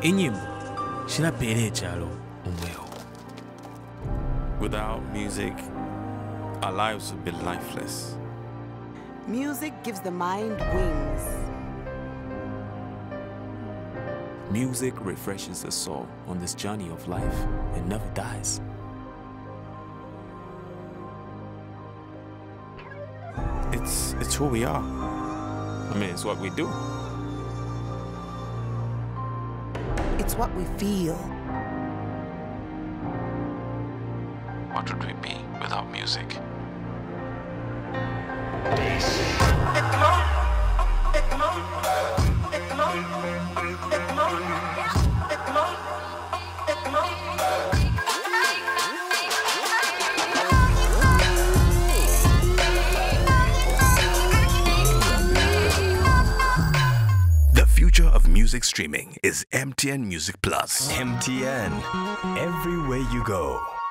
Inyimbo, shilapele chalo umweo. Without music, our lives would be lifeless. Music gives the mind wings. Music refreshes the soul on this journey of life and never dies. It's who we are. I mean, it's what we do. It's what we feel. What would we be without music? The future of music streaming is MTN Music Plus. MTN, everywhere you go.